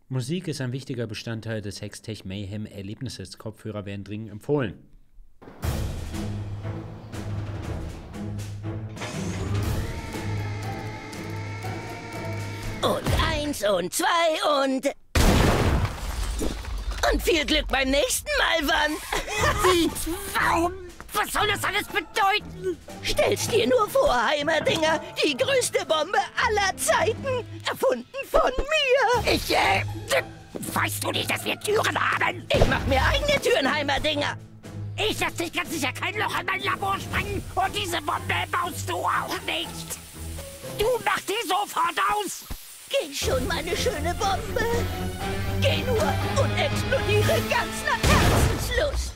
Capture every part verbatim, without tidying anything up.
Musik ist ein wichtiger Bestandteil des Hextech Mayhem Erlebnisses. Kopfhörer werden dringend empfohlen. Und eins und zwei und... Und viel Glück beim nächsten Mal, Wand. Wie? Warum? Was soll das alles bedeuten? Stell's dir nur vor, Heimerdinger. Die größte Bombe aller Zeiten. Erfunden von mir. Ich, äh... Weißt du nicht, dass wir Türen haben? Ich mach mir eigene Türen, Heimerdinger. Ich lass dich ganz sicher kein Loch in mein Labor sprengen. Und diese Bombe baust du auch nicht. Du machst die sofort aus. Geh schon, meine schöne Bombe. Geh nur und explodiere ganz nach Herzenslust.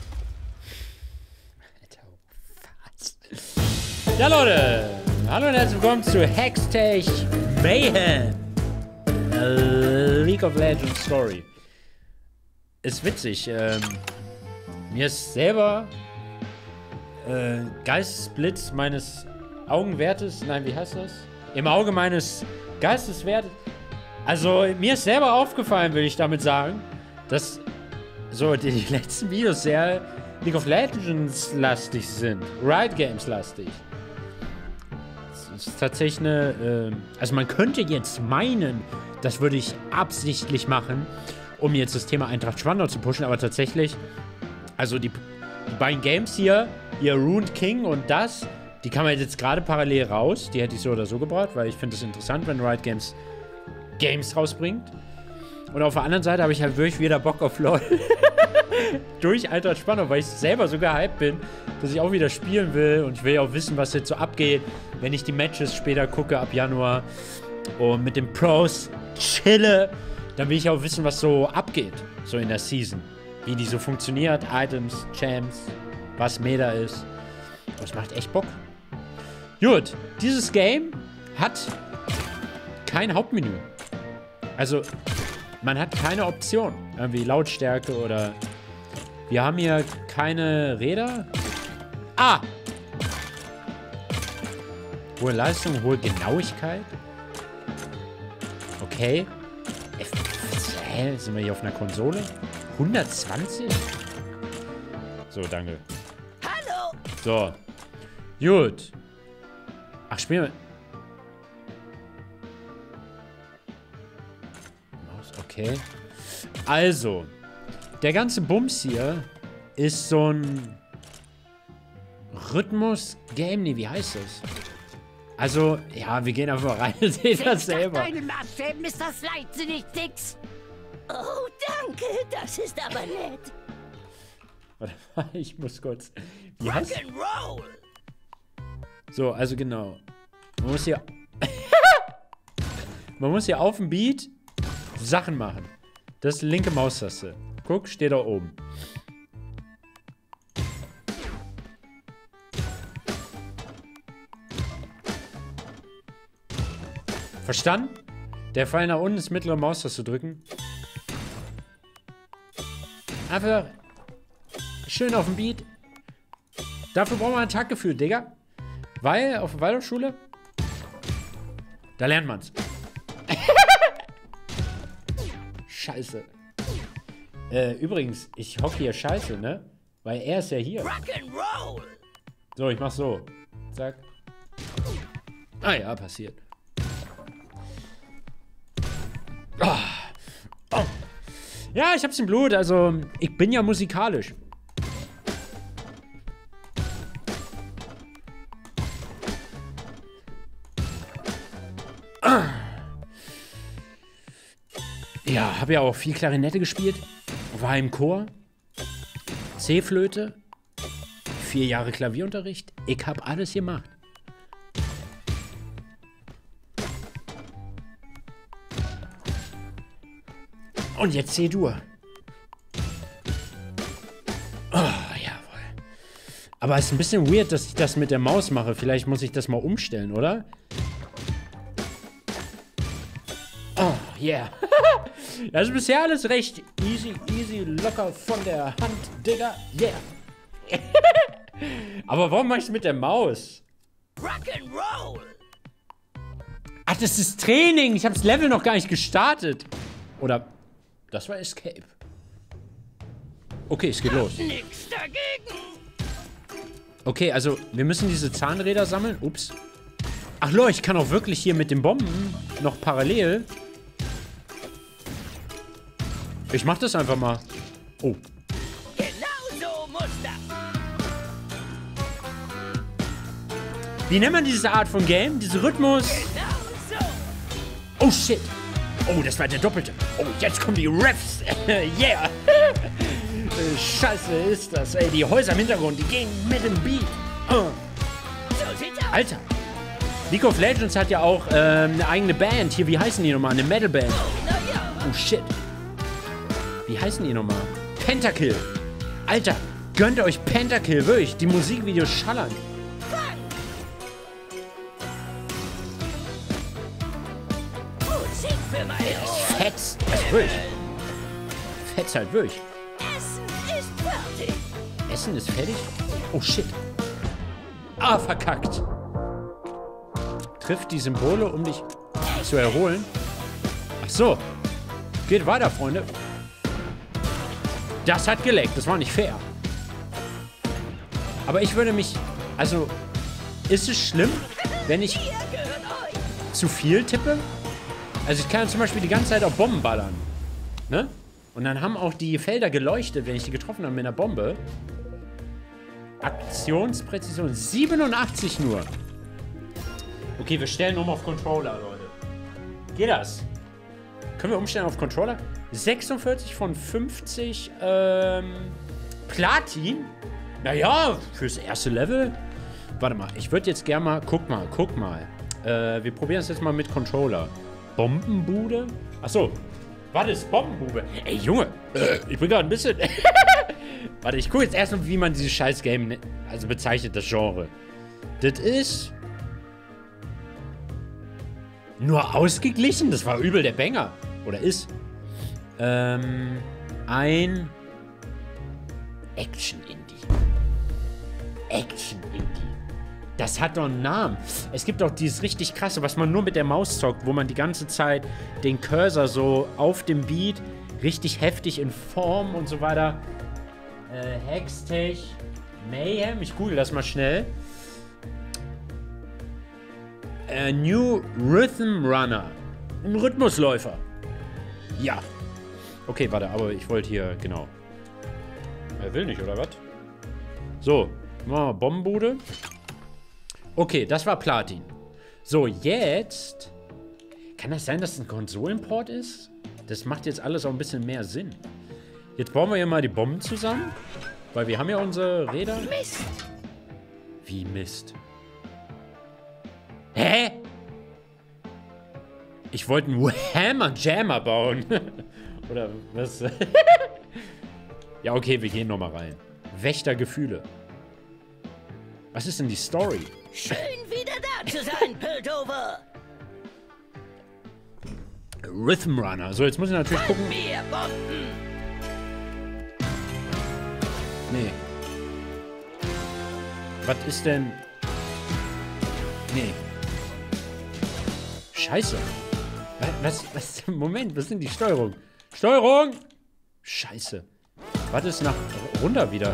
Ja, Leute. Hallo und herzlich willkommen zu Hextech Mayhem. A League of Legends Story. Ist witzig. Ähm, mir ist selber äh, Geistesblitz meines Augenwertes. Nein, wie heißt das? Im Auge meines Geisteswertes. Also, mir ist selber aufgefallen, will ich damit sagen, dass so die, die letzten Videos sehr League of Legends lastig sind. Riot Games lastig. Das ist tatsächlich eine, äh, also man könnte jetzt meinen, das würde ich absichtlich machen, um jetzt das Thema Eintracht Spandau zu pushen, aber tatsächlich, also die, die beiden Games hier, hier Ruined King und das, die kann man jetzt gerade parallel raus. Die hätte ich so oder so gebracht, weil ich finde es interessant, wenn Riot Games Games rausbringt. Und auf der anderen Seite habe ich halt wirklich wieder Bock auf LoL. Durch Eintracht Spandau, weil ich selber so gehypt bin, dass ich auch wieder spielen will. Und ich will ja auch wissen, was jetzt so abgeht, wenn ich die Matches später gucke ab Januar und mit den Pros chille. Dann will ich auch wissen, was so abgeht, so in der Season. Wie die so funktioniert, Items, Champs, was Meta ist. Das macht echt Bock. Gut, dieses Game hat kein Hauptmenü. Also, man hat keine Option. Irgendwie Lautstärke oder... Wir haben hier keine Räder. Ah! Hohe Leistung, hohe Genauigkeit. Okay. Hä? Sind wir hier auf einer Konsole? hundertzwanzig? So, danke. Hallo! So. Gut. Ach, spielen wir... Okay. Also, der ganze Bums hier ist so ein Rhythmus-Game. Nee, wie heißt das? Also, ja, wir gehen einfach rein und sehen das selber. Deine Maßstäben ist das leichtsinnig, Dix. Oh, danke. Das ist aber nett. Warte mal, ich muss kurz... Wie heißt... Rock'n'Roll! So, also genau. Man muss hier... Man muss hier auf dem Beat Sachen machen. Das ist die linke Maustaste. Guck, steht da oben. Verstanden? Der Pfeil nach unten ist mittlere Maustaste drücken. Einfach schön auf dem Beat. Dafür brauchen wir ein Taktgefühl, Digga. Weil auf der Waldorfschule, da lernt man's. Scheiße. Äh, übrigens, ich hoffe hier Scheiße, ne? Weil er ist ja hier. Rock'n'Roll! So, ich mach so. Zack. Ah ja, passiert. Oh. Oh. Ja, ich hab's im Blut. Also, ich bin ja musikalisch. Ja, habe ja auch viel Klarinette gespielt. War im Chor. C-Flöte. Vier Jahre Klavierunterricht. Ich habe alles gemacht. Und jetzt C-Dur. Oh, jawohl. Aber es ist ein bisschen weird, dass ich das mit der Maus mache. Vielleicht muss ich das mal umstellen, oder? Oh, yeah. Das ist bisher alles recht easy, easy, locker von der Hand, Digga. Yeah. Aber warum mach ich's mit der Maus? Rock'n'Roll! Ach, das ist Training. Ich habe das Level noch gar nicht gestartet. Oder Das war Escape. Okay, es geht los. Nix dagegen. Okay, also wir müssen diese Zahnräder sammeln. Ups. Ach Leute, ich kann auch wirklich hier mit den Bomben noch parallel. Ich mach das einfach mal. Oh. Genau so muss das. Wie nennt man diese Art von Game? Diese Rhythmus? Genau so. Oh shit. Oh, das war der Doppelte. Oh, jetzt kommen die Refs. Yeah. Scheiße ist das, ey. Die Häuser im Hintergrund, die gehen mit dem Beat. Uh. So sieht's aus. Alter. League of Legends hat ja auch ähm, eine eigene Band. Hier, wie heißen die nochmal? Eine Metal-Band. Na ja. Oh shit. Wie heißen die nochmal? Pentakill. Alter, gönnt euch Pentakill, wirklich. Die Musikvideos schallern. Musik für meine Ohren. Fetz. Also wirklich. Fetz halt wirklich. Essen ist fertig. Essen ist fertig? Oh shit. Ah, verkackt. Trifft die Symbole, um dich zu erholen. Ach so. Geht weiter, Freunde. Das hat geleckt. Das war nicht fair. Aber ich würde mich... Also, ist es schlimm, wenn ich Ihr gehört euch. zu viel tippe? Also ich kann zum Beispiel die ganze Zeit auf Bomben ballern. Ne? Und dann haben auch die Felder geleuchtet, wenn ich die getroffen habe mit einer Bombe. Aktionspräzision siebenundachtzig nur. Okay, wir stellen um auf Controller, Leute. Geht das? Können wir umstellen auf Controller? sechsundvierzig von fünfzig ähm, Platin? Naja, fürs erste Level. Warte mal, ich würde jetzt gerne mal... Guck mal, guck mal. Äh, wir probieren es jetzt mal mit Controller. Bombenbude? Achso. Warte, ist Bombenbude. Ey, Junge. Äh, ich bin gerade ein bisschen... Warte, ich gucke jetzt erstmal, wie man dieses scheiß Game also bezeichnet, das Genre. Das ist... Nur ausgeglichen? Das war übel der Banger. Oder ist... Ähm... Ein... Action-Indie. Action-Indie. Das hat doch einen Namen. Es gibt doch dieses richtig krasse, was man nur mit der Maus zockt, wo man die ganze Zeit den Cursor so auf dem Beat richtig heftig in Form und so weiter. Äh, Hextech Mayhem. Ich google das mal schnell. Äh, New Rhythm Runner. Ein Rhythmusläufer. Ja. Okay, warte, aber ich wollte hier, genau. Er will nicht, oder was? So, machen wir Bombenbude. Okay, das war Platin. So, jetzt... Kann das sein, dass es ein Konsolenport ist? Das macht jetzt alles auch ein bisschen mehr Sinn. Jetzt bauen wir hier mal die Bomben zusammen. Weil wir haben ja unsere Räder. Mist. Wie Mist? Hä? Ich wollte einen Hammer Jammer bauen. Oder was? Ja, okay, wir gehen nochmal rein. Wächtergefühle. Was ist denn die Story? Schön wieder da zu sein, Piltover. Rhythm Runner. So, jetzt muss ich natürlich gucken. Mehr Bomben. Nee. Was ist denn... Nee. Scheiße. Was, was, Moment, was sind die Steuerung? Steuerung! Scheiße. Was ist nach... runter wieder?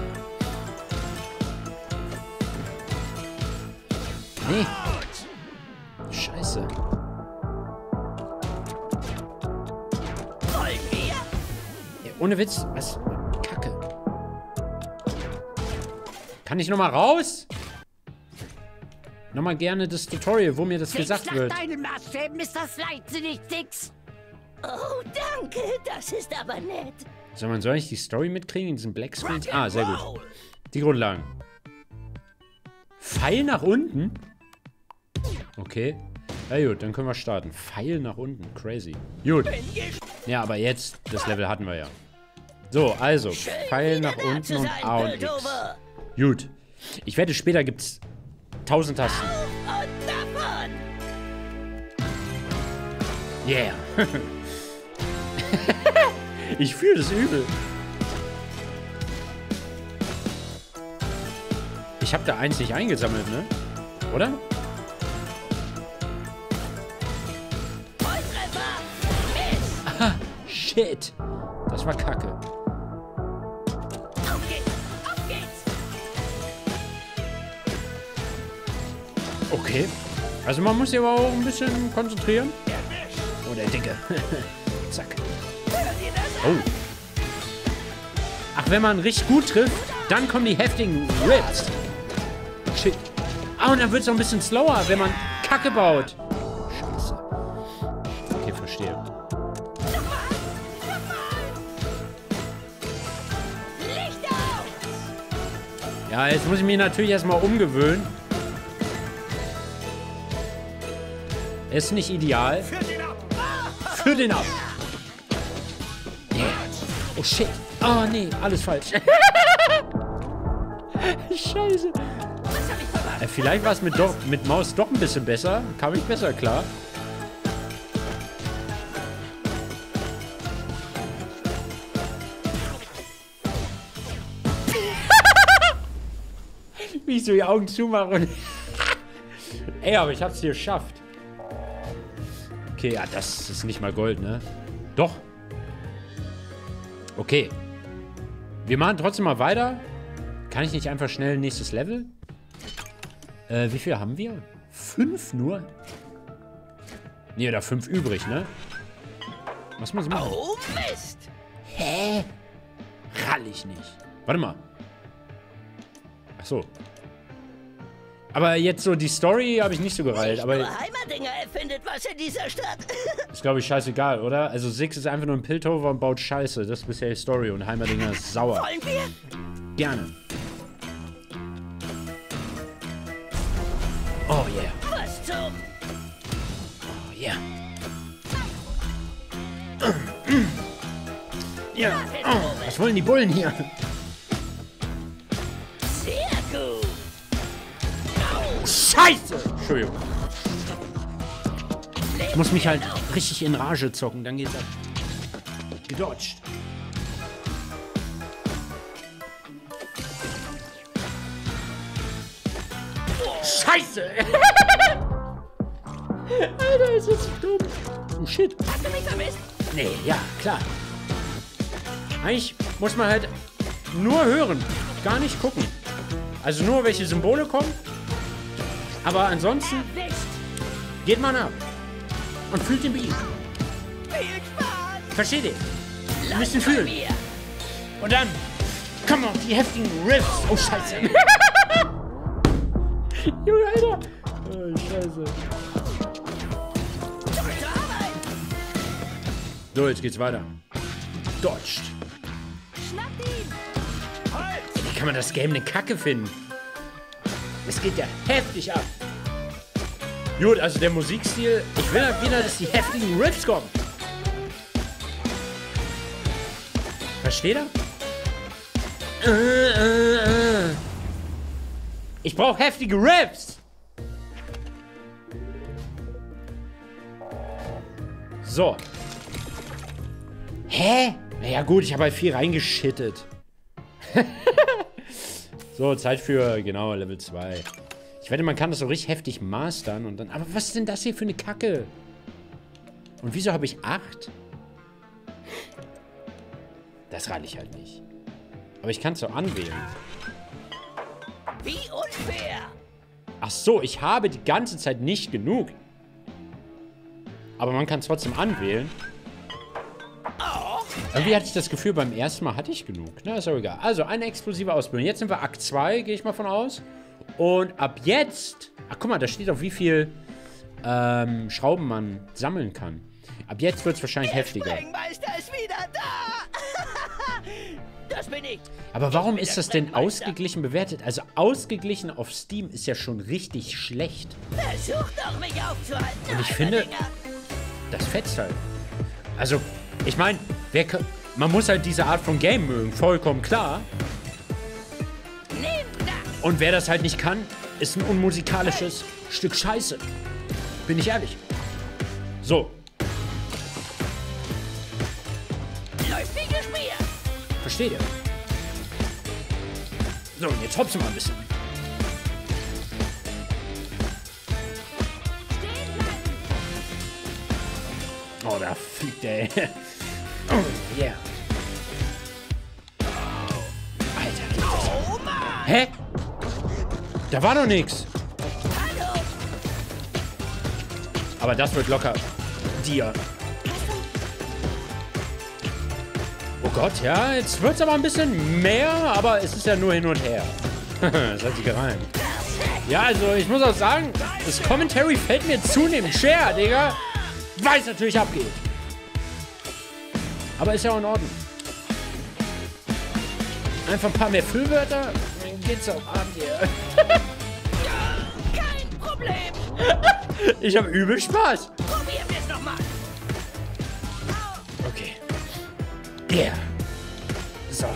Nee. Scheiße. Wollen wir? Ja, ohne Witz, was? Kacke. Kann ich nochmal raus? Nochmal gerne das Tutorial, wo mir das gesagt wird. Nach deinen Maßstäben ist das leichtsinnig, Dix. Oh, danke. Das ist aber nett. So, man soll ich die Story mitkriegen in diesen Black Screens? Ah, sehr gut. Die Grundlagen. Pfeil nach unten? Okay. Ja gut, dann können wir starten. Pfeil nach unten. Crazy. Gut. Ja, aber jetzt, das Level hatten wir ja. So, also, Pfeil nach unten und A und X. Gut. Ich wette, später gibt's tausend Tasten. Und davon. Yeah. Ich fühle das übel. Ich habe da eins nicht eingesammelt, ne? Oder? Volltreffer. Mist. Aha. Shit. shit. Das war kacke. Auf geht's! Auf geht's! Okay. Also man muss sich aber auch ein bisschen konzentrieren. Oh, der Dicke. Zack. Oh. Ach, wenn man richtig gut trifft, dann kommen die heftigen Rips. Shit. Ah, und dann wird es auch ein bisschen slower, wenn man Kacke baut. Scheiße. Okay, verstehe. Ja, jetzt muss ich mich natürlich erstmal umgewöhnen. Ist nicht ideal. Für den ab! Für den ab. Yeah. Oh shit. Oh nee, alles falsch. Scheiße. Äh, vielleicht war es mit, mit Maus doch ein bisschen besser. Kam ich besser klar. Wie ich so die Augen zumache und ey, aber ich hab's hier geschafft. Okay, ja, das ist nicht mal Gold, ne? Doch. Okay. Wir machen trotzdem mal weiter. Kann ich nicht einfach schnell nächstes Level? Äh, wie viel haben wir? Fünf nur? Nee, da fünf übrig, ne? Was muss ich machen? Oh, Mist! Hä? Rall ich nicht. Warte mal. Ach so. Aber jetzt so die Story habe ich nicht so gereilt. Aber Nur Heimerdinger erfindet was in dieser Stadt. ist, glaube ich, scheißegal, oder? Also Six ist einfach nur ein Piltover und baut Scheiße. Das ist bisher die Story und Heimerdinger ist sauer. Wollen wir? Gerne. Oh yeah. Was zum? Oh yeah. Ja. Oh, was wollen die Bullen hier? Sehr gut. Scheiße! Entschuldigung. Ich muss mich halt richtig in Rage zocken, dann geht's ab. Gedodged. Scheiße! Alter, ist das dumm. Oh shit. Hast du mich vermisst? Nee, ja, klar. Eigentlich muss man halt nur hören, gar nicht gucken. Also nur, welche Symbole kommen. Aber ansonsten Erwischt. geht man ab und fühlt den Beat. Viel Spaß. Versteht ihr? Ein bisschen fühlen. Und dann kommen auch die heftigen Riffs. Oh, Scheiße. Junge, Alter. Oh, Scheiße. So, jetzt geht's weiter. Dodged. Schnappt ihn. Wie kann man das Game eine Kacke finden? Es geht ja heftig ab. Gut, also der Musikstil. Ich will halt wieder, dass die heftigen Riffs kommen. Versteht ihr? Äh, äh, äh. Ich brauche heftige Riffs. So. Hä? Naja gut, ich habe halt viel reingeschittet. So, Zeit für, genau, Level zwei. Ich wette, man kann das so richtig heftig mastern und dann... Aber was ist denn das hier für eine Kacke? Und wieso habe ich acht? Das rate ich halt nicht. Aber ich kann es so anwählen. Wie unfair. Ach so, ich habe die ganze Zeit nicht genug. Aber man kann es trotzdem anwählen. Irgendwie hatte ich das Gefühl, beim ersten Mal hatte ich genug. Na, ist auch egal. Also, eine explosive Ausbildung. Jetzt sind wir Akt zwei, gehe ich mal von aus. Und ab jetzt... Ach, guck mal, da steht auch, wie viel ähm, Schrauben man sammeln kann. Ab jetzt wird es wahrscheinlich Der heftiger. Sprengmeister ist wieder da. Das bin ich. Aber warum Ich bin ist der das denn Sprengmeister. ausgeglichen bewertet? Also, ausgeglichen auf Steam ist ja schon richtig schlecht. Versuch doch, mich aufzuhalten. Und ich finde- Heimerdinger. Das fetzt halt. Also, ich meine, man muss halt diese Art von Game mögen, vollkommen klar. Nimm das. Und wer das halt nicht kann, ist ein unmusikalisches Stück Scheiße. Bin ich ehrlich. So, Läuft wie geschmiert. versteht ihr? So, und jetzt hopsen wir ein bisschen. Stehen bleiben. Oh, da fliegt der. Oh, yeah. Alter, geht das ab. Hä? Da war doch nichts. Aber das wird locker dir. Oh Gott, ja, jetzt wird es aber ein bisschen mehr, aber es ist ja nur hin und her. Das hat sich gereimt. Ja, also ich muss auch sagen, das Commentary fällt mir zunehmend schwer, Digga. Weil es natürlich abgeht. Aber ist ja auch in Ordnung. Einfach ein paar mehr Füllwörter, dann geht's auch ab hier. Kein Problem. Ich habe übel Spaß. Probieren wir es nochmal. Okay. Yeah. So.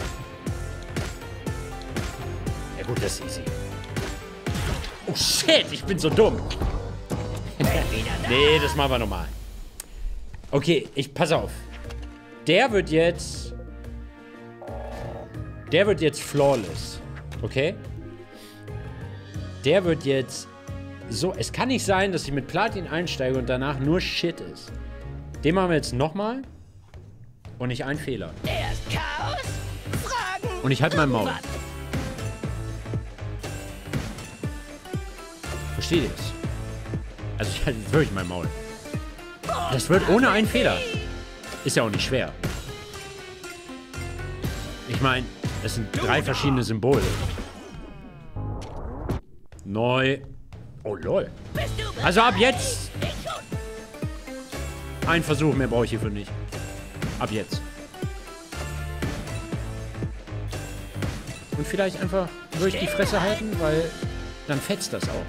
Ja gut, das ist easy. Oh shit, ich bin so dumm. Nee, das machen wir nochmal. Okay, ich pass auf. Der wird jetzt... Der wird jetzt flawless. Okay? Der wird jetzt... So, es kann nicht sein, dass ich mit Platin einsteige und danach nur Shit ist. Den machen wir jetzt nochmal. Und nicht einen Fehler. Erst Chaos, Fragen. Und ich halte mein Maul. Versteht ihr es? Also ich halte jetzt wirklich mein Maul. Das wird ohne einen Fehler. Ist ja auch nicht schwer. Ich meine, es sind drei verschiedene Symbole. Neu. Oh lol. Also ab jetzt. Ein Versuch mehr brauche ich hierfür nicht. Ab jetzt. Und vielleicht einfach durch die Fresse halten, weil dann fetzt das auch.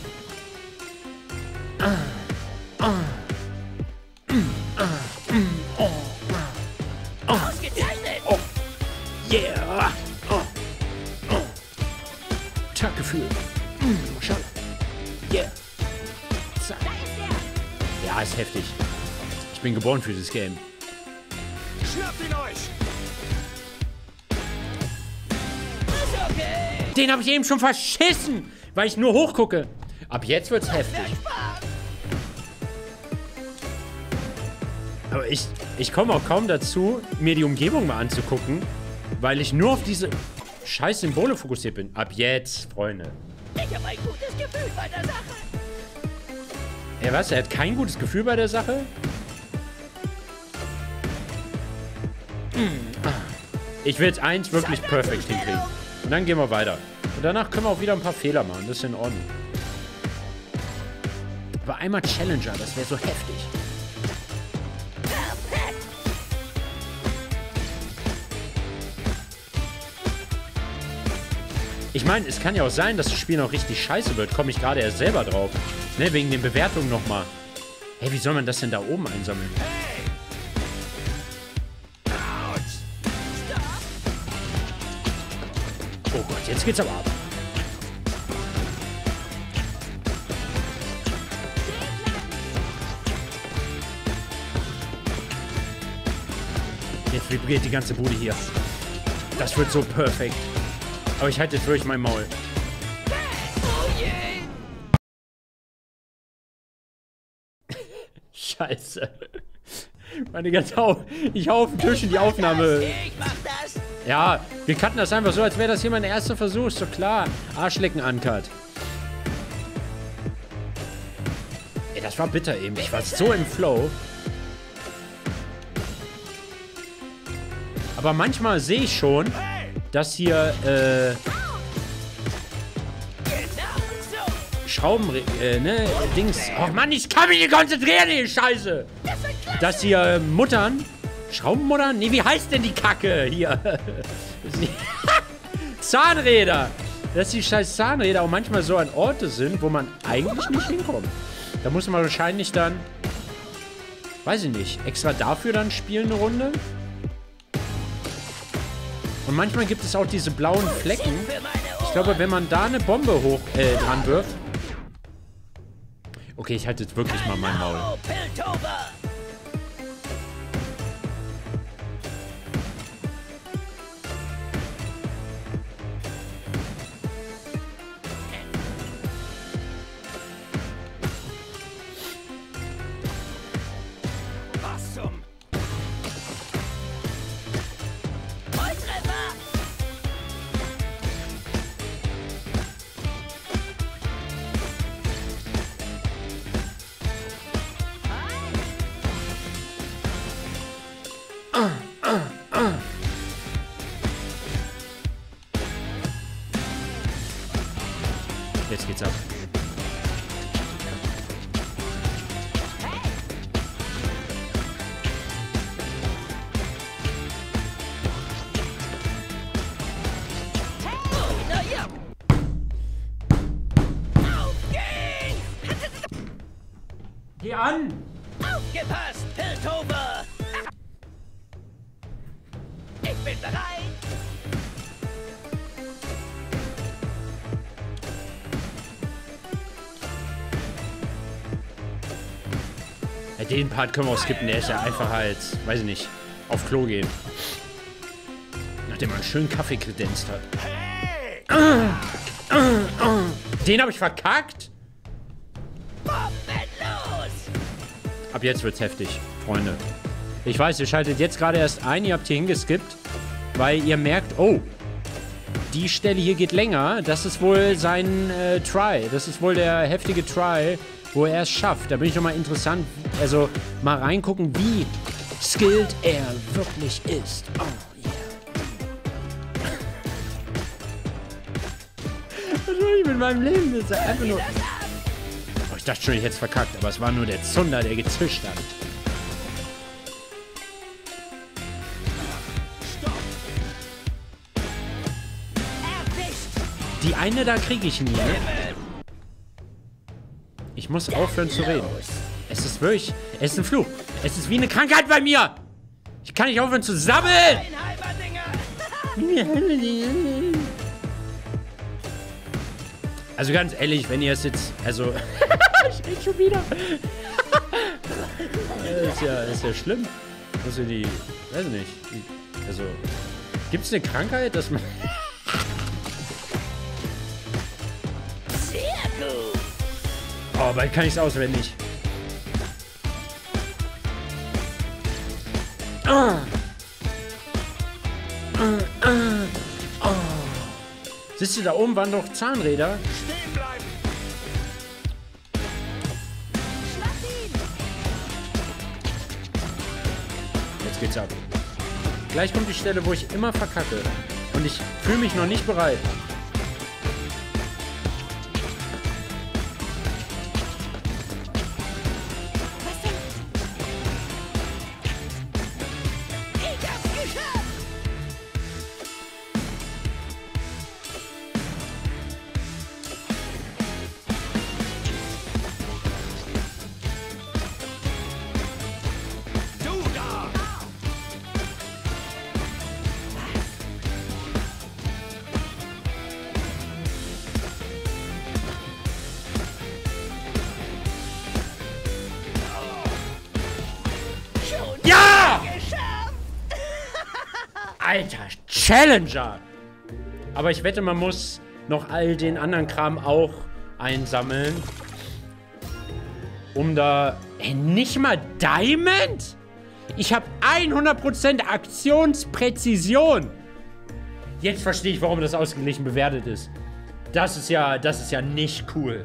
Ah. Ah. Ah. Oh. Oh. Ausgezeichnet. Oh. Yeah. Oh. Oh. Taktgefühl. Mm. Schau. Yeah. Zack. Ja, ist heftig. Ich bin geboren für dieses Game. Schnappt ihn euch! Ist okay. Den habe ich eben schon verschissen, weil ich nur hochgucke. Ab jetzt wird's heftig. Aber ich, ich komme auch kaum dazu, mir die Umgebung mal anzugucken, weil ich nur auf diese scheiß Symbole fokussiert bin. Ab jetzt, Freunde. Ich habe ein gutes Gefühl bei der Sache. Ja, was? Er hat kein gutes Gefühl bei der Sache? Ich will jetzt eins wirklich perfekt hinkriegen. Und dann gehen wir weiter. Und danach können wir auch wieder ein paar Fehler machen. Das ist in Ordnung. Aber einmal Challenger, das wäre so heftig. Ich meine, es kann ja auch sein, dass das Spiel noch richtig scheiße wird. Komme ich gerade erst selber drauf. Ne, wegen den Bewertungen nochmal. Hey, wie soll man das denn da oben einsammeln? Oh Gott, jetzt geht's aber ab. Jetzt vibriert die ganze Bude hier. Das wird so perfekt. Aber ich halte jetzt wirklich mein Maul. Scheiße. Meine ganze Au Ich hau auf den Tisch in die Aufnahme. Ich mach das. Ja, wir cutten das einfach so, als wäre das hier mein erster Versuch. Ist doch klar. Arschlecken uncut. Ey, das war bitter eben. Ich war so im Flow. Aber manchmal sehe ich schon, dass hier, äh... Schrauben, äh, ne, Dings. Oh Mann, ich kann mich nicht konzentrieren, die Scheiße. Dass hier äh, Muttern, Schraubenmuttern? Nee, wie heißt denn die Kacke hier? Zahnräder. Dass die scheiß Zahnräder auch manchmal so an Orte sind, wo man eigentlich nicht hinkommt. Da muss man wahrscheinlich dann, weiß ich nicht, extra dafür dann spielen eine Runde. Und manchmal gibt es auch diese blauen Flecken. Ich glaube, wenn man da eine Bombe hoch äh, dran wirft. Okay, ich halte jetzt wirklich mal mein Maul. Was zum... Jetzt geht's ab. Geh an! Aufgepasst, Piltover! Ich bin bereit! Ja, den Part können wir auch skippen, der ist ja einfacher als, weiß ich nicht, auf Klo gehen. Nachdem man einen schönen Kaffee kredenzt hat. Hey! Den habe ich verkackt? Bombenlos! Ab jetzt wird's heftig, Freunde. Ich weiß, ihr schaltet jetzt gerade erst ein, ihr habt hier hingeskippt, weil ihr merkt, oh, die Stelle hier geht länger. Das ist wohl sein äh, Try. Das ist wohl der heftige Try, wo er es schafft. Da bin ich nochmal interessant, also mal reingucken, wie skilled er wirklich ist. Oh, yeah. Was soll ich mit meinem Leben? Das ist einfach nur... Oh, ich dachte schon, ich hätte es verkackt, aber es war nur der Zunder, der gezischt hat. Die eine da kriege ich nie, ne? Ich muss aufhören zu reden. Es ist wirklich... Es ist ein Fluch. Es ist wie eine Krankheit bei mir. Ich kann nicht aufhören zu sammeln. Also ganz ehrlich, wenn ihr es jetzt... Also... Ich rede schon wieder. Das ist ja, das ist ja schlimm. Also die... Weiß nicht. Die, also... Gibt es eine Krankheit, dass man... Oh, bald kann ich es auswendig. Ah. Ah, ah, oh. Siehst du, da oben waren doch Zahnräder. Stehen bleiben! Jetzt geht's ab. Gleich kommt die Stelle, wo ich immer verkacke. Und ich fühle mich noch nicht bereit. Alter, Challenger! Aber ich wette, man muss noch all den anderen Kram auch einsammeln. Um da... Ey, nicht mal Diamond? Ich habe hundert Prozent Aktionspräzision. Jetzt verstehe ich, warum das ausgeglichen bewertet ist. Das ist ja, das ist ja nicht cool.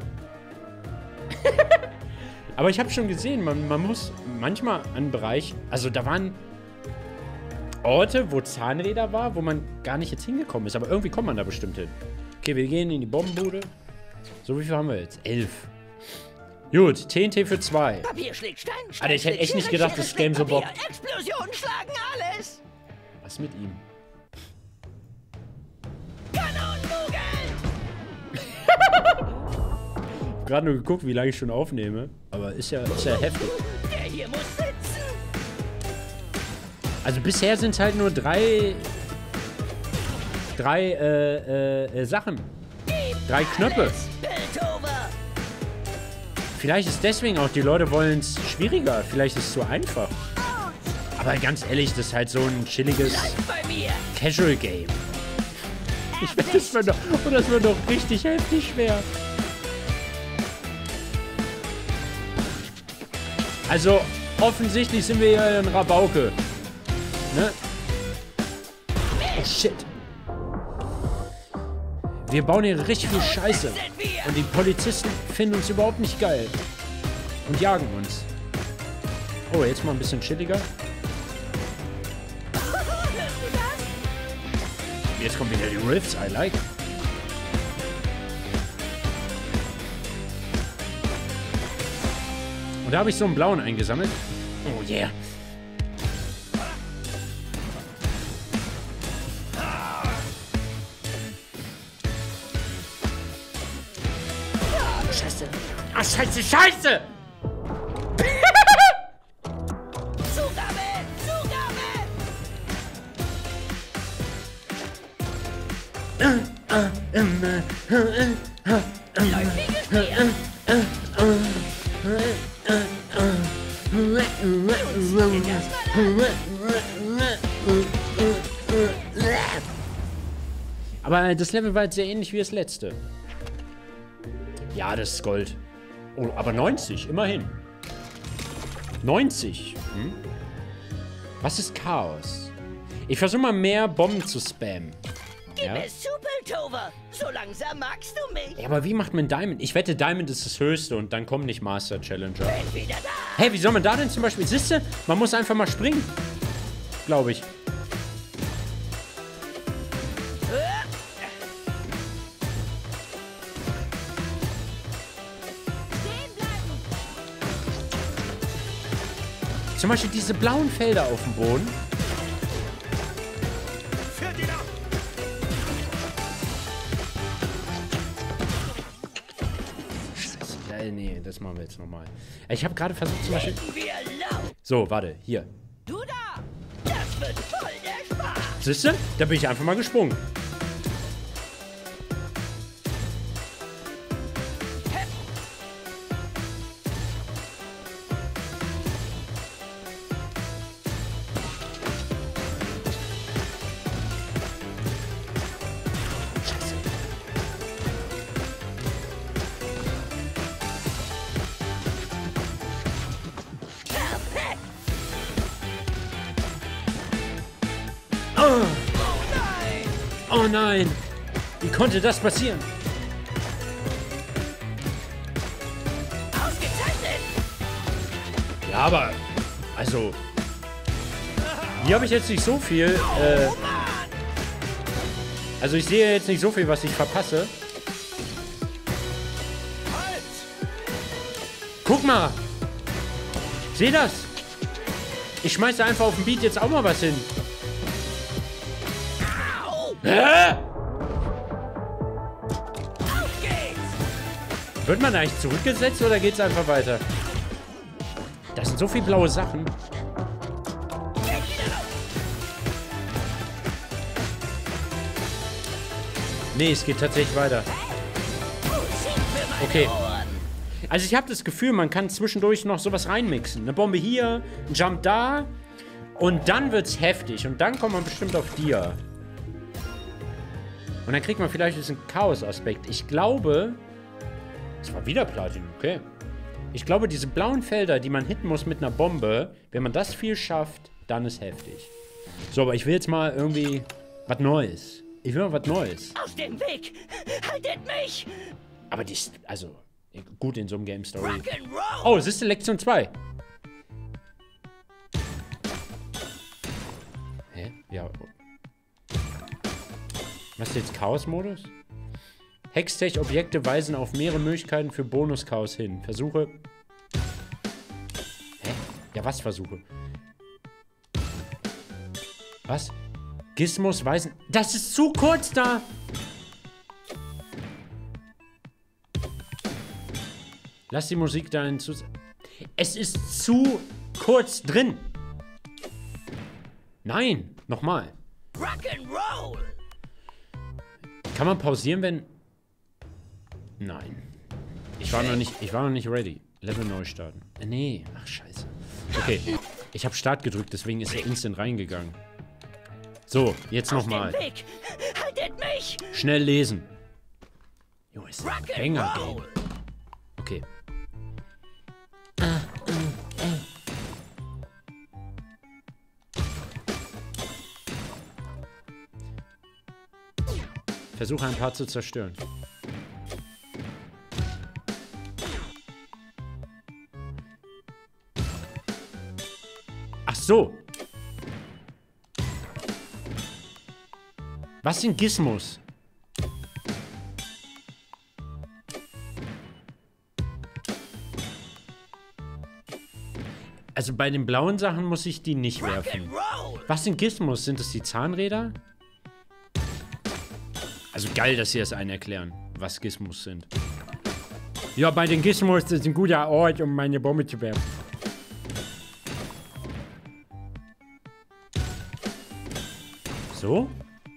Aber ich habe schon gesehen, man, man muss manchmal einen Bereich... Also da waren... Orte, wo Zahnräder war, wo man gar nicht jetzt hingekommen ist. Aber irgendwie kommt man da bestimmt hin. Okay, wir gehen in die Bombenbude. So, wie viel haben wir jetzt? Elf. Gut, T N T für zwei. Papier schlägt Stein, Stein Alter, ich hätte echt nicht gedacht, dass das Game so bockt. Explosionen schlagen alles. Was mit ihm? Kanonenkugeln. Ich hab gerade nur geguckt, wie lange ich schon aufnehme. Aber ist ja, ist ja heftig. Der hier muss sitzen. Also bisher sind es halt nur drei... Drei, äh, äh, Sachen. Drei Knöpfe. Vielleicht ist deswegen auch, die Leute wollen es schwieriger. Vielleicht ist es zu einfach. Aber ganz ehrlich, das ist halt so ein chilliges Casual-Game. Ich wette, das wird doch, und das wird doch richtig heftig schwer. Also, offensichtlich sind wir hier in Rabauke. Ne? Oh, shit. Wir bauen hier richtig viel Scheiße. Und die Polizisten finden uns überhaupt nicht geil. Und jagen uns. Oh, jetzt mal ein bisschen chilliger. jetzt kommen wieder die Riffs. I like. Und da habe ich so einen blauen eingesammelt. Oh yeah. Scheiße. Ah, scheiße, scheiße! Zugabe! Zugabe! Läuft wie gespielt. Aber das Level war jetzt sehr ähnlich wie das letzte. Ja, das ist Gold. Oh, aber neunzig, immerhin. neunzig. Hm? Was ist Chaos? Ich versuche mal mehr Bomben zu spammen. Gib Ja? es zu, Piltover. So langsam magst du mich. Ja, aber wie macht man Diamond? Ich wette, Diamond ist das höchste und dann kommen nicht Master Challenger. Bin wieder da. Hey, wie soll man da denn zum Beispiel... Siehste, man muss einfach mal springen. Glaube ich. Zum Beispiel diese blauen Felder auf dem Boden. Führt ihn ab! Scheiße. Ja, nee, das machen wir jetzt nochmal. Ich habe gerade versucht zum Beispiel... Reden wir laut. So, warte, hier. Du da. Das wird voll der Spaß. Siehste? Da bin ich einfach mal gesprungen. Perfekt. Oh, Oh nein. oh nein. Wie konnte das passieren? Ausgezeichnet. Ja, aber... Also... Hier habe ich jetzt nicht so viel... Äh, Oh Mann. also ich sehe jetzt nicht so viel, was ich verpasse. Halt! Guck mal! Seh das! Ich schmeiße einfach auf dem Beat jetzt auch mal was hin. Au. Hä? Auf geht's. Wird man eigentlich zurückgesetzt oder geht's einfach weiter? Das sind so viele blaue Sachen. Geht wieder los. Nee, es geht tatsächlich weiter. Musik für meine Okay. Ohren. Also ich habe das Gefühl, man kann zwischendurch noch sowas reinmixen. Eine Bombe hier, ein Jump da. Und dann wird's heftig. Und dann kommt man bestimmt auf Dia. Und dann kriegt man vielleicht diesen Chaos-Aspekt. Ich glaube... Es war wieder Platin, okay. Ich glaube, diese blauen Felder, die man hitten muss mit einer Bombe, wenn man das viel schafft, dann ist heftig. So, aber ich will jetzt mal irgendwie was Neues. Ich will mal was Neues. Aus dem Weg. Haltet mich. Aber die ist, also, gut in so einem Game Story. Rock'n'Roll. Oh, es ist Lektion zwei. Hä? Ja. Was ist jetzt Chaos-Modus? Hextech-Objekte weisen auf mehrere Möglichkeiten für Bonus-Chaos hin. Versuche... Hä? Ja, was Versuche? Was? Gizmos weisen... Das ist zu kurz da! Lass die Musik da hinzu... Es ist zu kurz drin! Nein! Nochmal. Rock'n'Roll. Kann man pausieren, wenn... Nein. Ich war noch nicht, ich war noch nicht ready. Level neu starten. Äh, nee. Ach, scheiße. Okay. Ich habe Start gedrückt, deswegen ist er instant reingegangen. So, jetzt Aus dem nochmal. Weg. Haltet mich. Schnell lesen. Jo, ist ein Banger-Game. Rock'n'Roll. Okay. Versuche ein paar zu zerstören. Ach so. Was sind Gizmos? Also bei den blauen Sachen muss ich die nicht werfen. Was sind Gizmos? Sind das die Zahnräder? Also geil, dass sie das einen erklären, was Gizmos sind. Ja, bei den Gizmos ist das ein guter Ort, um meine Bombe zu werfen. So?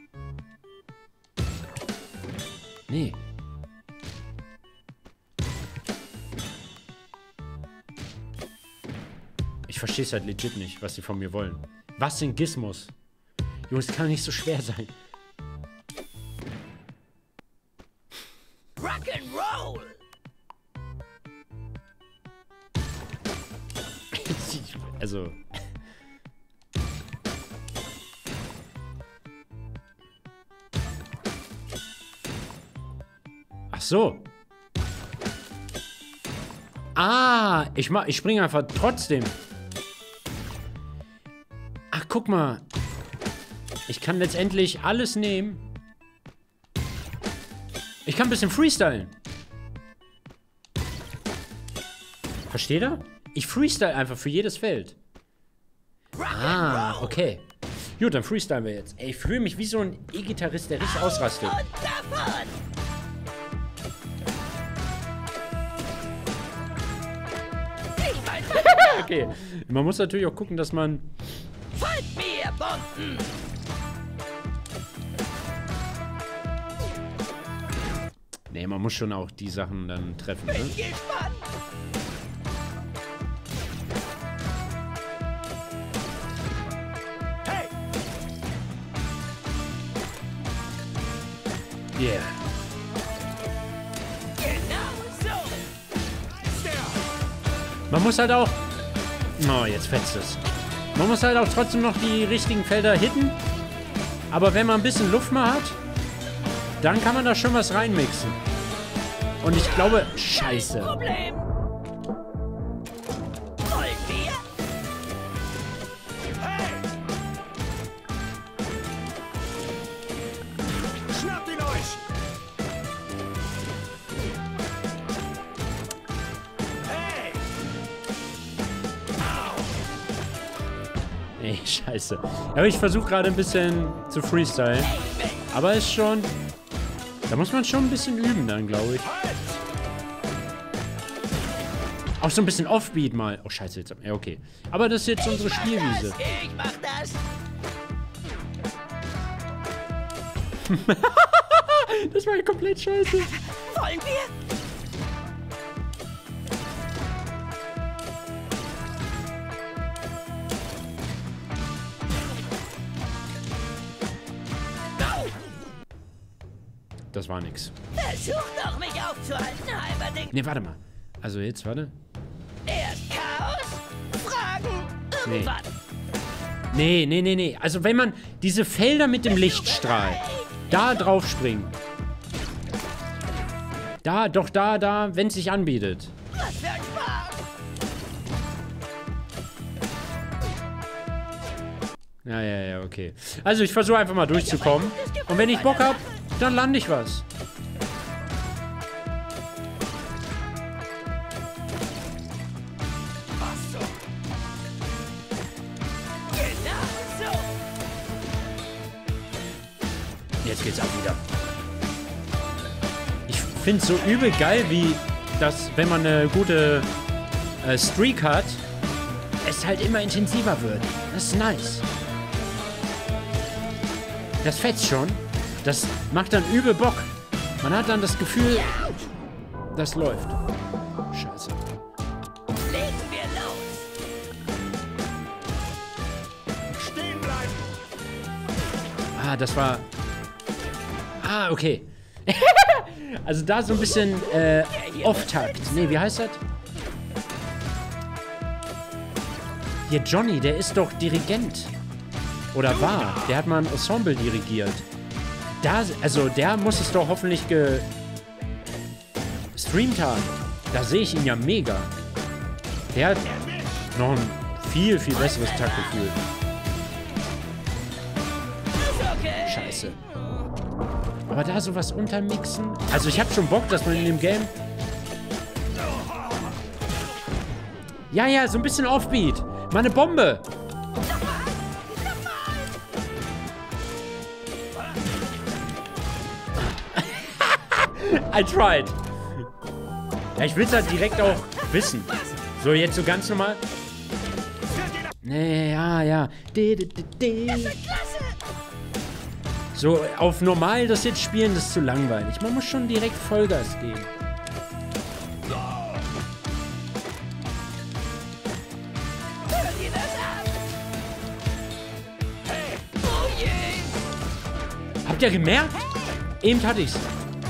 Nee. Ich verstehe es halt legit nicht, was sie von mir wollen. Was sind Gizmos? Jungs, das kann nicht so schwer sein. Rock'n'Roll! Also. Ach so. Ah, ich mach, ich springe einfach trotzdem. Ach, guck mal. Ich kann letztendlich alles nehmen. Ich kann ein bisschen freestylen. Versteht ihr? Ich freestyle einfach für jedes Feld. Ah, okay. Gut, dann freestylen wir jetzt. Ey, ich fühle mich wie so ein E-Gitarrist, der richtig ausrastet. Und davon! Ich mein, Okay. Man muss natürlich auch gucken, dass man... folgt mir, Bomben! Nee, man muss schon auch die Sachen dann treffen, ne? Bin gespannt! Hey! Yeah. Genau so! Man muss halt auch... Oh, jetzt fetzt es. Man muss halt auch trotzdem noch die richtigen Felder hitten. Aber wenn man ein bisschen Luft mal hat, dann kann man da schon was reinmixen. Und ich glaube... Scheiße. Problem! Wollen wir? Hey! Schnappt ihn euch! Hey! Nee, scheiße. Aber ich versuche gerade ein bisschen zu freestylen. Aber ist schon... Da muss man schon ein bisschen üben dann, glaube ich. Halt! Auch so ein bisschen Offbeat mal. Oh, scheiße, jetzt... Ja, okay. Aber das ist jetzt unsere Spielwiese. Ich mach das! Das war ja komplett scheiße. Wollen wir? Das war nix. Versuch doch, mich aufzuhalten, halber Ding! Ne, warte mal. Also jetzt, warte. Erst Chaos, Fragen, Nee. irgendwann. Nee, nee, nee, nee. Also wenn man diese Felder mit dem Lichtstrahl da drauf springt. Da, doch da, da, wenn es sich anbietet. Was für ein Spaß! Ja, ja, ja, okay. Also ich versuche einfach mal durchzukommen. Und wenn ich Bock hab, dann lande ich was. Genau so! Jetzt geht's auch wieder. Ich find's so übel geil, wie das, wenn man eine gute äh, Streak hat, es halt immer intensiver wird. Das ist nice. Das fetzt schon. Das macht dann übel Bock. Man hat dann das Gefühl, das läuft. Scheiße. Legen wir los! Stehen bleiben! Ah, das war... Ah, okay. Also da so ein bisschen äh, Off-Takt. Nee, wie heißt das? Hier, Johnny, der ist doch Dirigent. Oder war. Der hat mal ein Ensemble dirigiert. Da, also der muss es doch hoffentlich gestreamt haben. Da sehe ich ihn ja mega. Der hat noch ein viel, viel besseres Taktgefühl. Ist okay! Scheiße. Aber da sowas untermixen. Also ich habe schon Bock, dass man in dem Game... Ja, ja, so ein bisschen Offbeat. Mal eine Bombe. I tried. Ja, ich will es halt direkt auch wissen. So, jetzt so ganz normal. Nee, ja, ja. So, auf normal das jetzt spielen, das ist zu langweilig. Man muss schon direkt Vollgas geben. Habt ihr gemerkt? Eben hatte ich's.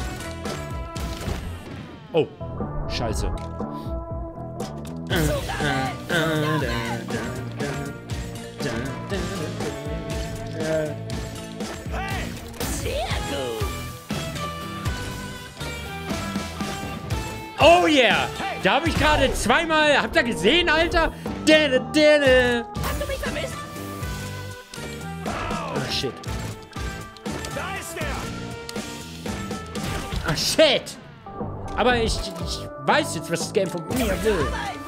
Oh, scheiße. Oh yeah! Da habe ich gerade zweimal... Habt ihr gesehen, Alter? Hast du mich vermisst? Oh, shit. Da ist er! Ah, shit! Aber ich, ich weiß jetzt, was das Game von mir will.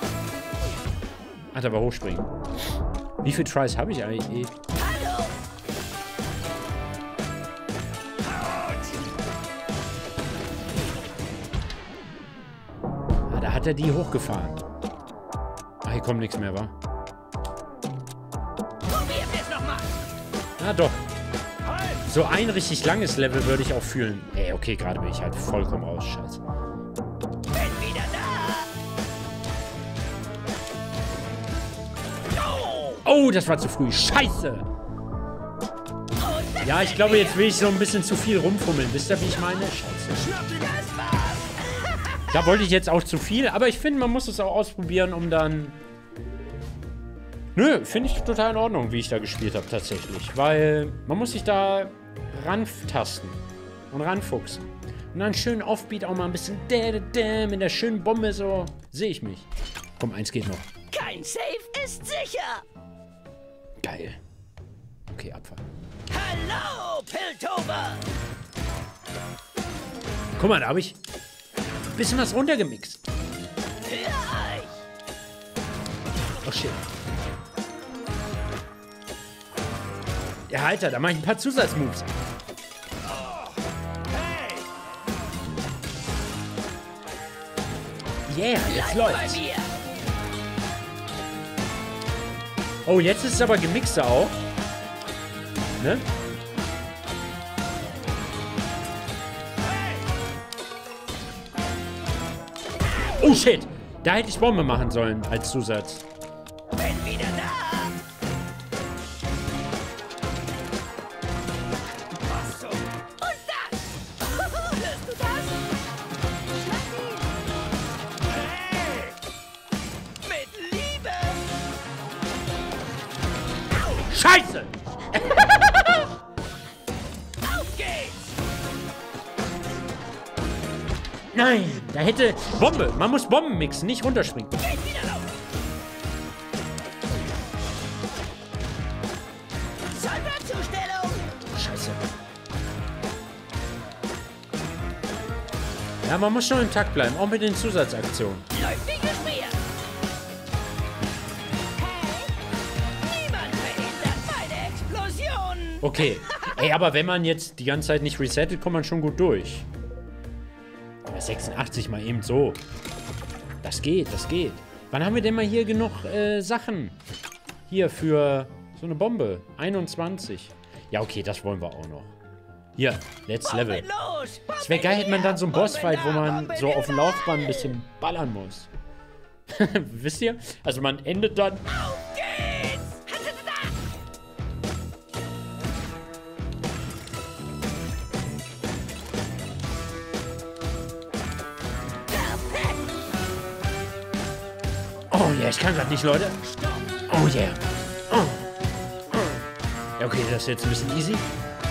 Ach, aber hochspringen. Wie viele Tries habe ich eigentlich eh? Hallo! Ah, da hat er die hochgefahren. Ah, hier kommt nichts mehr, wa? Probiert es nochmal! Ah, doch. So ein richtig langes Level würde ich auch fühlen. Ey, okay, gerade bin ich halt vollkommen raus. Scheiße. Bin wieder da! Oh, das war zu früh. Scheiße. Ja, ich glaube, jetzt will ich so ein bisschen zu viel rumfummeln. Wisst ihr, wie ich meine? Scheiße. Das war's! Da wollte ich jetzt auch zu viel. Aber ich finde, man muss es auch ausprobieren, um dann... Nö, finde ich total in Ordnung, wie ich da gespielt habe tatsächlich. Weil man muss sich da rantasten und ranfuchsen. Und dann schön Offbeat auch mal ein bisschen mit der schönen Bombe so. Sehe ich mich. Komm, eins geht noch. Kein Safe ist sicher! Geil. Okay, Abfall. Hallo, Piltover! Guck mal, da habe ich ein bisschen was runtergemixt. Für euch! Oh shit. Ja, Alter, da mache ich ein paar Zusatzmoves. Yeah, jetzt Bleib bei läuft's. mir! Oh, jetzt ist es aber gemixter auch. Ne? Oh shit! Da hätte ich Bombe machen sollen als Zusatz. Bin wieder da! Und das! Hörst du das? Mit Liebe! Scheiße! Auf geht's! Nein, da hätte... Bombe! Man muss Bomben mixen, nicht runterspringen. Geht wieder los! Salberzustellung! Scheiße. Ja, man muss schon im Takt bleiben, auch mit den Zusatzaktionen. Läuft wie geschmiert! Hey! Niemand verhindert meine Explosion! Okay. Ey, aber wenn man jetzt die ganze Zeit nicht resettet, kommt man schon gut durch. Ja, sechsundachtzig mal eben so. Das geht, das geht. Wann haben wir denn mal hier genug äh, Sachen? Hier für so eine Bombe. einundzwanzig. Ja, okay, das wollen wir auch noch. Hier, letztes Level. Los! Es wäre geil, hätte man dann so einen Bossfight, wo man so auf dem Laufband ein bisschen ballern muss. Wisst ihr? Also man endet dann... Auf geht's! Perfekt! Oh yeah, ich kann grad nicht, Leute. Oh yeah. Oh. Oh. Ja, okay, das ist jetzt ein bisschen easy.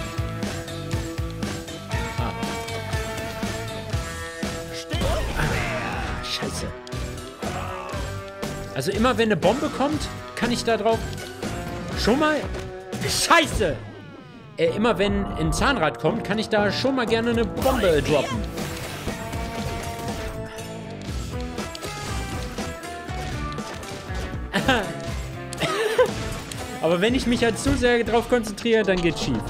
Ah. Ah, scheiße. Also immer wenn eine Bombe kommt, kann ich da drauf schon mal... Scheiße! äh, immer wenn ein Zahnrad kommt, kann ich da schon mal gerne eine Bombe äh, droppen. Aber wenn ich mich halt zu sehr drauf konzentriere, dann geht's schief.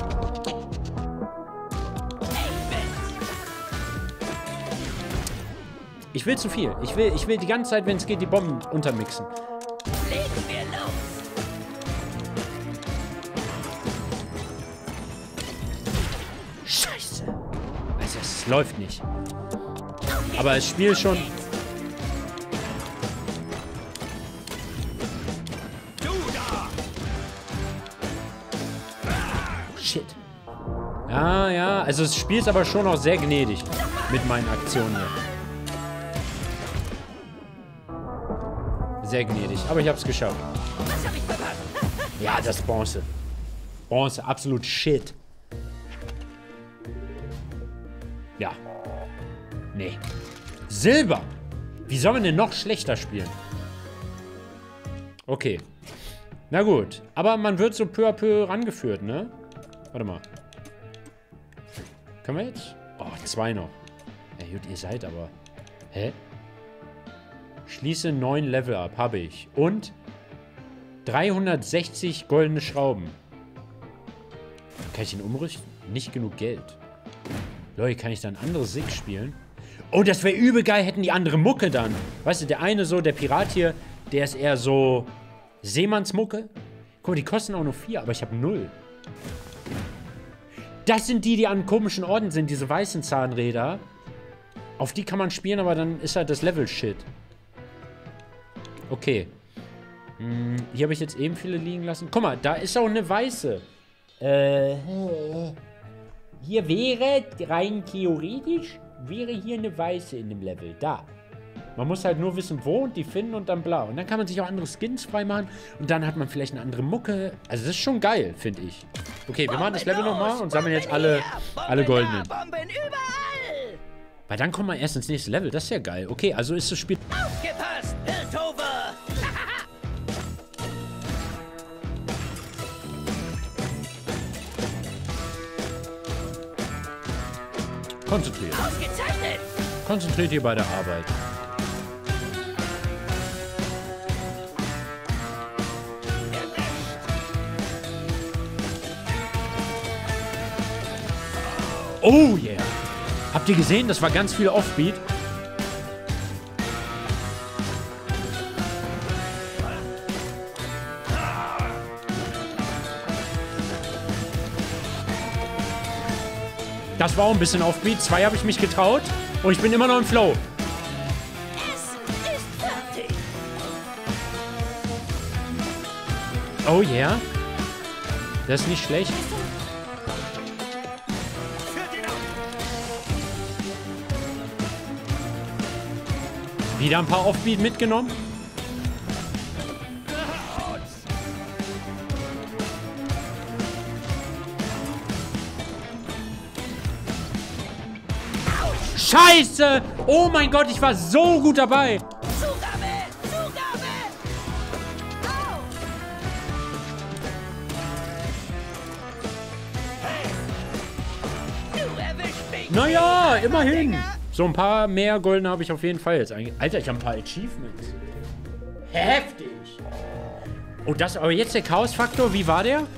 Ich will zu viel. Ich will, ich will die ganze Zeit, wenn es geht, die Bomben untermixen. Legen wir los. Scheiße. Also, es läuft nicht. Aber das Spiel ist schon... Shit. Ja, ja. Also, das Spiel ist aber schon auch sehr gnädig mit meinen Aktionen hier. Sehr gnädig. Aber ich hab's geschafft. Was hab ich verpasst? Ja, das ist Bronze. Bronze, absolut shit. Ja. Nee. Silber. Wie soll man denn noch schlechter spielen? Okay. Na gut. Aber man wird so peu à peu rangeführt, ne? Warte mal. Können wir jetzt? Oh, zwei noch. Ja gut, ihr seid aber... Hä? Schließe neun Level ab, habe ich. Und dreihundertsechzig goldene Schrauben. Kann ich den umrüsten? Nicht genug Geld. Leute, kann ich da ein anderes Sig spielen? Oh, das wäre übel geil, hätten die andere Mucke dann. Weißt du, der eine so, der Pirat hier, der ist eher so Seemannsmucke. Guck mal, die kosten auch nur vier, aber ich habe null. Das sind die, die an komischen Orten sind, diese weißen Zahnräder. Auf die kann man spielen, aber dann ist halt das Level-Shit. Okay. Hm, hier habe ich jetzt eben viele liegen lassen. Guck mal, da ist auch eine weiße. Äh, hier wäre, rein theoretisch, wäre hier eine weiße in dem Level. Da. Man muss halt nur wissen, wo und die finden und dann blau. Und dann kann man sich auch andere Skins freimachen. Und dann hat man vielleicht eine andere Mucke. Also das ist schon geil, finde ich. Okay, wir machen das Level nochmal und sammeln jetzt alle, alle goldenen. Bomben überall. Weil dann kommen wir erst ins nächste Level. Das ist ja geil. Okay, also ist das Spiel... Aufgepasst, Piltover. Konzentriert. Ausgezeichnet. Konzentriert hier bei der Arbeit. Oh yeah. Habt ihr gesehen? Das war ganz viel Offbeat. Das war auch ein bisschen Offbeat. Zwei habe ich mich getraut. Und ich bin immer noch im Flow. Essen ist fertig. Oh yeah. Das ist nicht schlecht. Wieder ein paar Offbeat mitgenommen. Scheiße! Oh mein Gott, ich war so gut dabei. Zugabe, Zugabe. Au. Du erwischt mich. Naja, immerhin. So ein paar mehr Goldene habe ich auf jeden Fall jetzt eigentlich. Alter, ich habe ein paar Achievements. Heftig. Oh, das, aber jetzt der Chaos-Faktor, wie war der?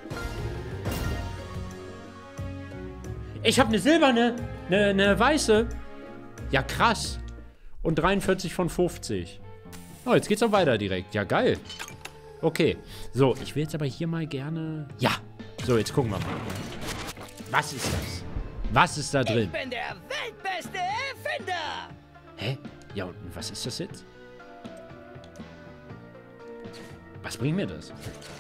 Ich habe eine silberne, eine, eine weiße. Ja, krass. Und dreiundvierzig von fünfzig. Oh, jetzt geht's auch weiter direkt. Ja, geil. Okay. So, ich will jetzt aber hier mal gerne... Ja. So, jetzt gucken wir mal. Was ist das? Was ist da drin? Ich bin der weltbeste Erfinder. Hä? Ja, und was ist das jetzt? Was bringt mir das?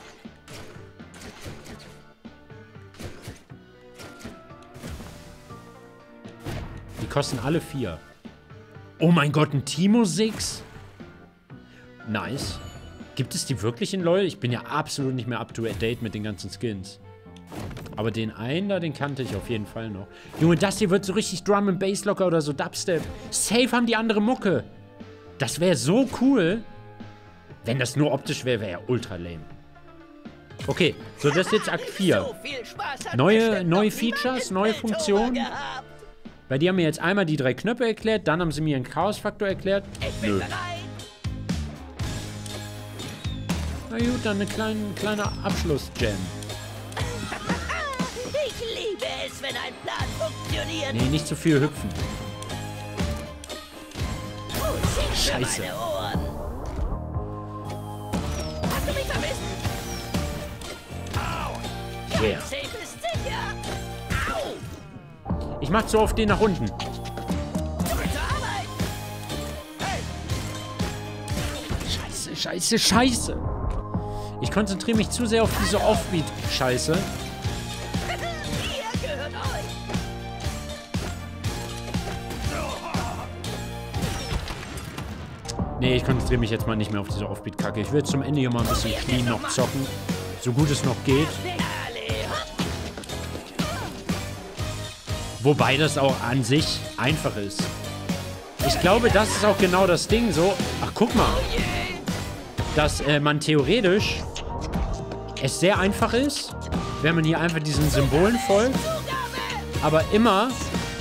Die kosten alle vier. Oh mein Gott, ein Timo sechs? Nice. Gibt es die wirklich in LoL? Ich bin ja absolut nicht mehr up to date mit den ganzen Skins. Aber den einen da, den kannte ich auf jeden Fall noch. Junge, das hier wird so richtig Drum and Bass locker oder so Dubstep. Safe haben die andere Mucke. Das wäre so cool. Wenn das nur optisch wäre, wäre ja ultra lame. Okay, so das ist jetzt Akt vier. So viel Spaß hat Neue, bestimmt neue noch niemand Features, in neue Piltover Funktionen. gehabt. Weil die haben mir jetzt einmal die drei Knöpfe erklärt, dann haben sie mir einen Chaos-Faktor erklärt. Ich bin Nö. bereit. Na gut, dann eine kleine, kleiner Abschluss-Jam. Ich liebe es, wenn ein Plan funktioniert. Nee, nicht zu viel hüpfen. Musik für Scheiße. meine Ohren. Hast du mich vermisst? Yeah. Safe ist sicher. Au! Ich mach so auf den nach unten. Zurück zur Arbeit. Scheiße, scheiße, scheiße. Ich konzentriere mich zu sehr auf diese Offbeat-Scheiße. Ihr gehört euch. Nee, ich konzentriere mich jetzt mal nicht mehr auf diese Offbeat-Kacke. Ich will zum Ende hier mal ein bisschen clean noch zocken. So gut es noch geht. Alle hopp. Wobei das auch an sich einfach ist. Ich glaube, das ist auch genau das Ding so. Ach, guck mal. Dass äh, man theoretisch es sehr einfach ist, wenn man hier einfach diesen Symbolen folgt. Aber immer,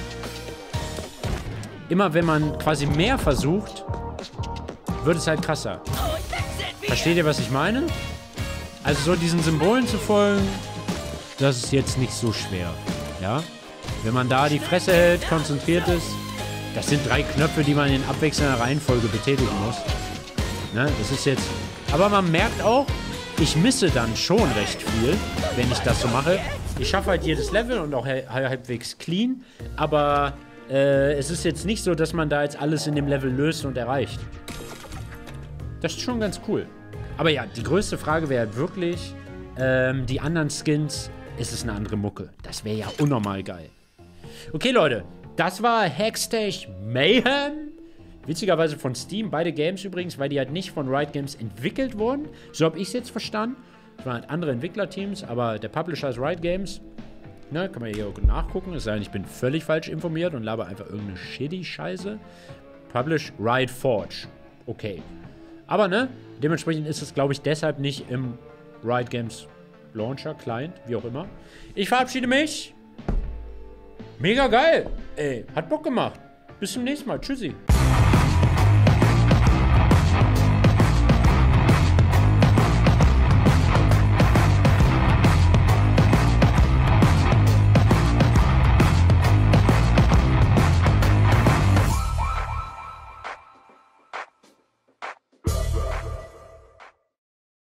immer wenn man quasi mehr versucht, wird es halt krasser. Und weg sind wir. Versteht ihr, was ich meine? Also so diesen Symbolen zu folgen, das ist jetzt nicht so schwer. Ja? Wenn man da die Fresse hält, konzentriert ist, das sind drei Knöpfe, die man in abwechselnder Reihenfolge betätigen muss. Ne? Das ist jetzt... Aber man merkt auch, ich misse dann schon recht viel, wenn ich das so mache. Ich schaffe halt jedes Level und auch halbwegs clean, aber äh, es ist jetzt nicht so, dass man da jetzt alles in dem Level löst und erreicht. Das ist schon ganz cool. Aber ja, die größte Frage wäre wirklich, ähm, die anderen Skins, ist es eine andere Mucke? Das wäre ja unnormal geil. Okay, Leute, das war Hackstash Mayhem. Witzigerweise von Steam, beide Games übrigens, weil die halt nicht von Riot Games entwickelt wurden. So habe ich es jetzt verstanden. Das waren halt andere Entwicklerteams, aber der Publisher ist Riot Games. Ne, kann man hier auch nachgucken. Es sei denn, ich bin völlig falsch informiert und laber einfach irgendeine shitty Scheiße. Publish Riot Forge. Okay. Aber ne, dementsprechend ist es, glaube ich, deshalb nicht im Riot Games Launcher, Client, wie auch immer. Ich verabschiede mich. Mega geil. Ey, hat Bock gemacht. Bis zum nächsten Mal. Tschüssi.